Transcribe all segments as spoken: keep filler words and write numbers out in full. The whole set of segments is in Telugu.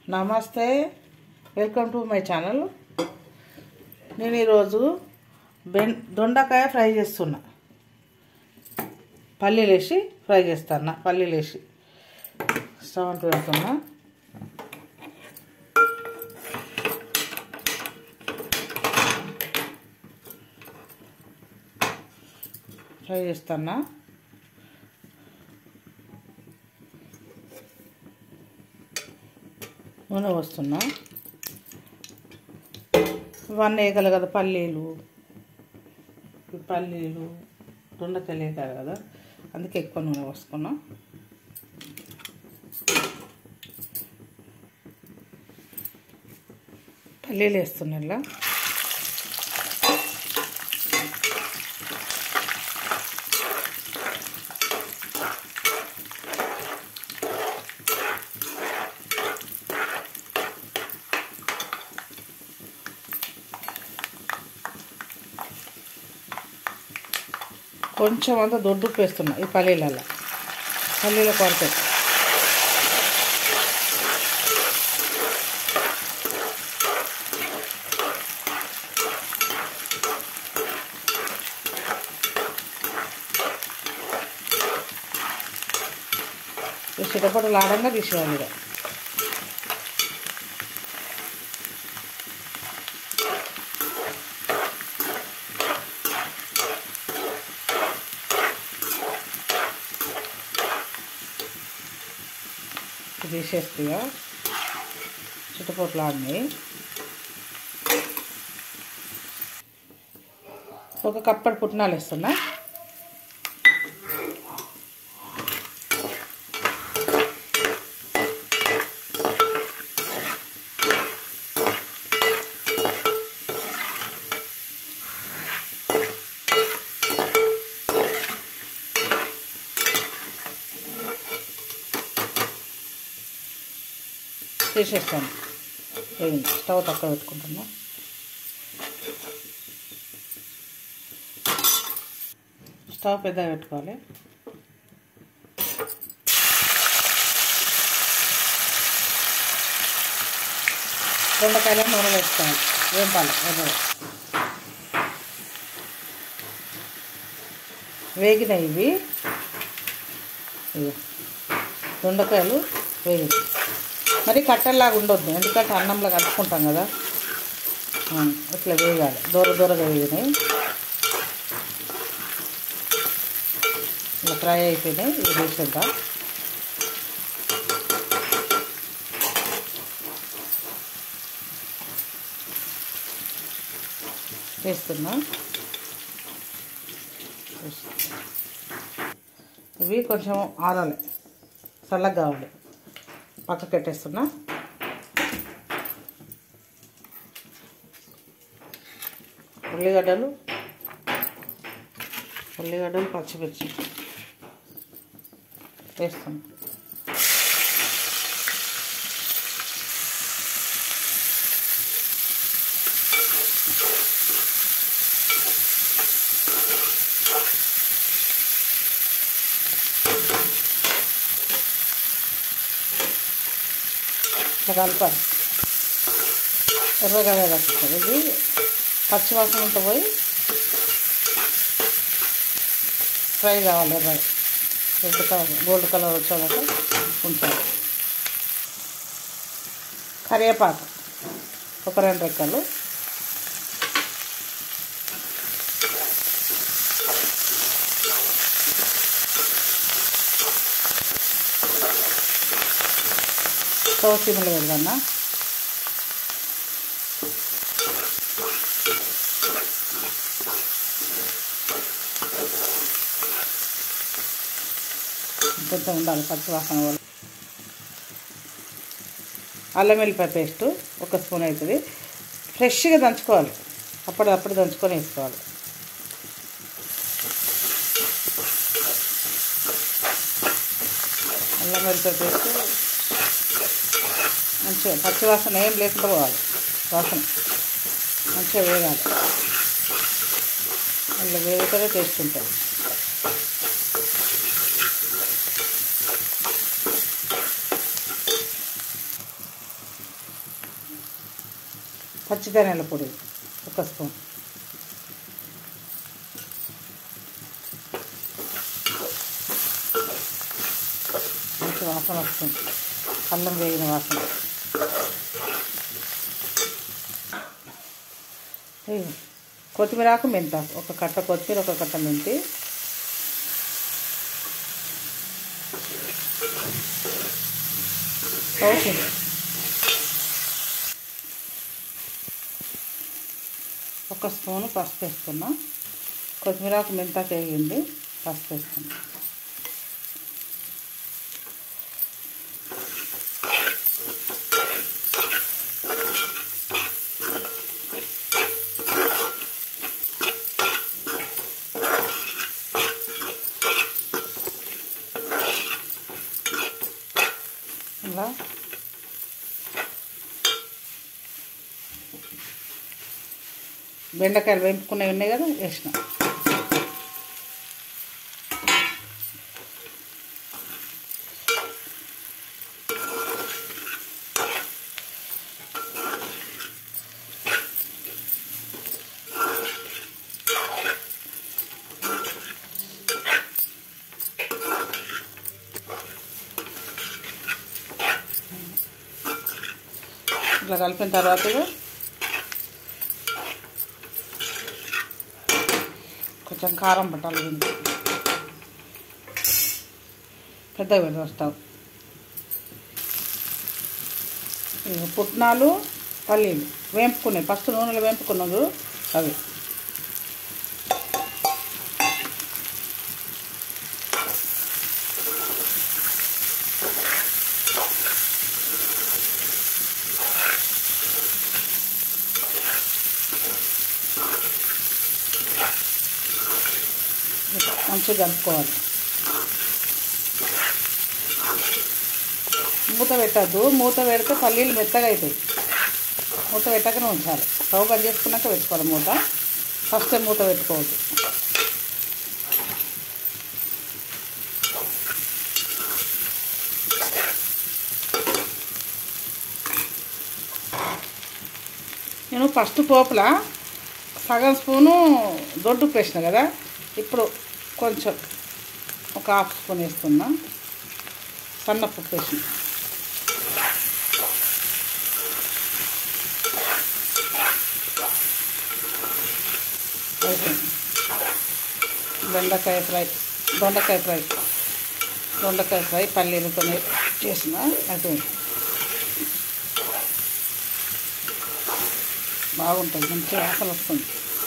నమస్తే, వెల్కమ్ టు మై ఛానల్. నేను ఈరోజు బెన్ దొండకాయ ఫ్రై చేస్తున్నా. పల్లీలు వేసి ఫ్రై చేస్తాను. పల్లీలు వేసి స్టవ్ అంటూ పెడుతున్నా. ఫ్రై చేస్తున్నా. నూనె పోస్తున్నా. ఇవన్నీ వేయగల కదా, పల్లీలు పల్లీలు దొండకాయలు వేయగల కదా, అందుకే ఎక్కువ నూనె పోసుకున్నా. పల్లీలు వేస్తున్నా. ఇలా కొంచెం అంతా దొడ్డు ఉప్పు వేస్తున్నా. ఈ పల్లీలలో పల్లీల కొరత చిటపటలు ఆడంగా తీసేయాలి. ఇక తీసేస్తా. చిటపట్లు ఆడినాయి. ఒక కప్పటి పుట్నాలు వేస్తున్నా. చేసేస్తాను. స్టవ్ తక్కువ పెట్టుకుంటున్నా. స్టవ్ పెద్దగా పెట్టుకోవాలి. దొండకాయలు నూనె వేసుకోవాలి. వేపాలి. వేగినాయి ఇవి. దొండకాయలు వేగినాయి. మరి కట్టెల్లాగా ఉండొద్దు, ఎందుకంటే అన్నంలో కలుపుకుంటాం కదా. ఇట్లా వేయాలి. దూర దూరగా వేగినాయి. ఇలా ఫ్రై అయిపోయినాయి. ఇది వేసేద్దాం. వేస్తున్నా. ఇవి కొంచెం ఆరాలి, చల్లగా కావాలి. పక్కకు పెట్టేస్తున్నా. ఉల్లిగడ్డలు ఉల్లిగడ్డలు పచ్చిమిర్చి వేస్తున్నా. ఇట్లా కలపాలి. ఎర్రగా కలుపుతుంది. ఇది పచ్చివాసన అంతా పోయి ఫ్రై కావాలి. ఎర్రగా రెడ్ కలర్ గోల్డ్ కలర్ వచ్చేదాకా ఉంచాలి. కరివేపాకు ఒక రెండు రెక్కలు. స్టవ్ సిమ్లో పెడదన్నా. కొంచెం ఉండాలి పచ్చివాసన వల్ల. అల్లం వెల్లిపాయ పేస్ట్ ఒక స్పూన్ అవుతుంది. ఫ్రెష్గా దంచుకోవాలి. అప్పటిదప్పుడు దంచుకొని వేసుకోవాలి. అల్లం వెల్లిపాయ పేస్ట్ మంచిగా పచ్చివాసన ఏం లేకుండా పోవాలి. వాసన మంచిగా వేగాలి. అందులో వేగుతూనే టేస్ట్ ఉంటుంది. పచ్చి ధనియాల పొడి ఒక స్పూన్, మంచి వాసన వస్తుంది, అల్లం వేగిన వాసన. కొత్తిమీర ఆకు మెంతాకు ఒక కట్ట కొత్తిమీర ఒక కట్ట మెంతి, ఓకే. ఒక స్పూను పసుపు వేస్తున్నా, కొత్తిమీర ఆకు మెంతాకు వేగింది, పసుపు వేస్తున్నా. ఇలా బెండకాయలు వేపుకున్నవి ఉన్నాయి కదా, వేసిన. ఇట్లా కలిపిన తర్వాత కొంచెం కారం పట్టాలి, దీనికి పెద్దగా పెట్టేస్తాం. పుట్నాలు పల్లీలు వేపుకున్నాయి, ఫస్ట్ నూనెలో వేపుకున్నాడు అవి. మంచిగా కలుపుకోవాలి. మూత పెట్టద్దు, మూత పెడితే పల్లీలు మెత్తగా అవుతాయి. మూత పెట్టకనే ఉంచాలి. స్టవ్ బంద్ చేసుకున్నాక పెట్టుకోవాలి మూత, ఫస్ట్ మూత పెట్టుకోవద్దు. నేను ఫస్ట్ పోపులా సగం స్పూను దొడ్డు ఉప్పు వేసిన కదా, ఇప్పుడు కొంచెం ఒక హాఫ్ స్పూన్ వేస్తున్నా సన్నపు ఉప్పు వేసిన. బెండకాయ ఫ్రై, దొండకాయ ఫ్రై, దొండకాయ ఫ్రై పల్లీలతో చేసిన. అయితే బాగుంటుంది, మంచి వాసన వస్తుంది.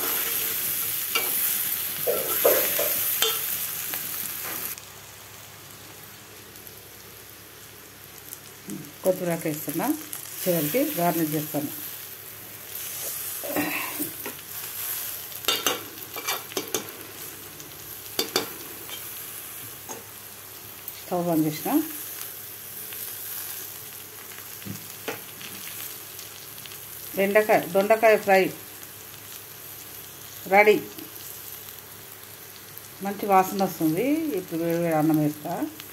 కొత్తిమీర వేస్తున్నా, చివరికి గార్నిష్ చేస్తాను. స్టవ్ బంద్ చేసిన. బెండకాయ దొండకాయ ఫ్రై రెడీ. మంచి వాసన వస్తుంది. ఇప్పుడు వేడి వేడి అన్నం వేస్తా.